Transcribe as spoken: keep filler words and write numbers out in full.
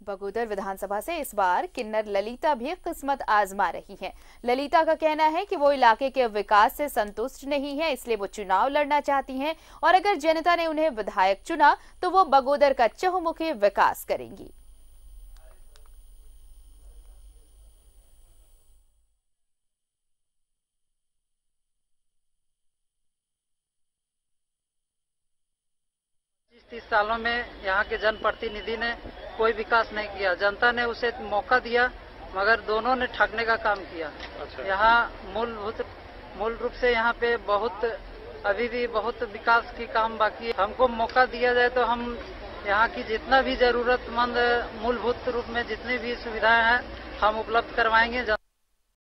बगोदर विधानसभा से इस बार किन्नर ललिता भी किस्मत आजमा रही हैं। ललिता का कहना है कि वो इलाके के विकास से संतुष्ट नहीं है, इसलिए वो चुनाव लड़ना चाहती हैं और अगर जनता ने उन्हें विधायक चुना तो वो बगोदर का चहुमुखी विकास करेंगी। तीस सालों में यहाँ के जनप्रतिनिधि ने कोई विकास नहीं किया। जनता ने उसे मौका दिया मगर दोनों ने ठगने का काम किया। अच्छा। यहाँ मूलभूत मूल रूप से यहाँ पे बहुत अभी भी बहुत विकास की काम बाकी है। हमको मौका दिया जाए तो हम यहाँ की जितना भी जरूरतमंद मूलभूत रूप में जितनी भी सुविधाएं हैं हम उपलब्ध करवाएंगे।